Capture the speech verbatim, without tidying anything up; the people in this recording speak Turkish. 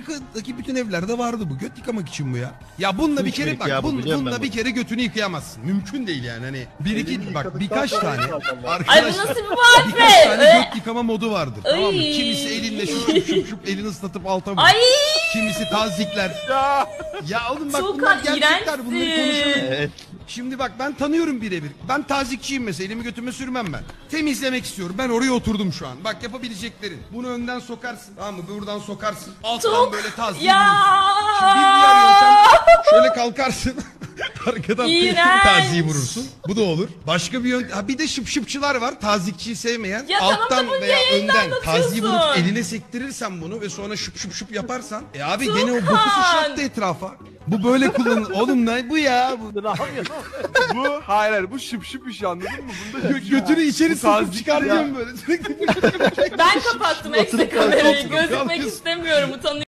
Amerika'daki bütün evlerde vardı bu. Göt yıkamak için bu ya. Ya bununla bir kere bak, ya bu, bun, biliyorum bununla ben bir bunu. kere götünü yıkayamazsın. Mümkün değil yani hani. Bir iki Elini bak yıkadıktan birkaç sonra tane yıkamak lazım. arkadaşlar. Ay bu nasıl bir Birkaç muhabbet? tane göt yıkama modu vardır. Ay. Tamam mı? Kimisi elinle şup şup şup şup elini ıslatıp alta vurur. Ay Kimisi tazikler. Ya. Ya oğlum bak Tuğkan, bunlar gerçekler, bunları iğrençsin. konuşalım. Evet. Şimdi bak ben tanıyorum birebir. Ben tazikçiyim mesela, elimi götüme sürmem ben. Temizlemek istiyorum. Ben oraya oturdum şu an. Bak yapabileceklerin. Bunu önden sokarsın. Tamam mı? Buradan sokarsın. Alttan Sok. böyle tazliği Ya. vurursun. Şimdi bir diğer yöntem şöyle kalkarsın. Arkadan İğrenç. taziyi vurursun. Bu da olur. Başka bir yöntem. Ha bir de şıp şıpçılar var. Tazikçiyi sevmeyen. Ya tamam da alttan bunu veya yayında önden taziyi vurup anlatıyorsun. eline sektirirsen bunu ve sonra şıp şıp şıp yaparsan. E abi Tuğkan. gene o boku sıçrattı etrafa. Bu böyle kullanılır. Oğlum ne bu ya? Bu Ne yapıyorsun? Bu hayır hayır bu şıp şıp iş anladın mı? Bunda Gö- götünü içeri Bu sokup tazik çıkartıyorum ya. böyle. ben kapattım ekstra kamerayı. Kalkıyorsun, Gözükmek kalkıyorsun. istemiyorum, utanıyorum.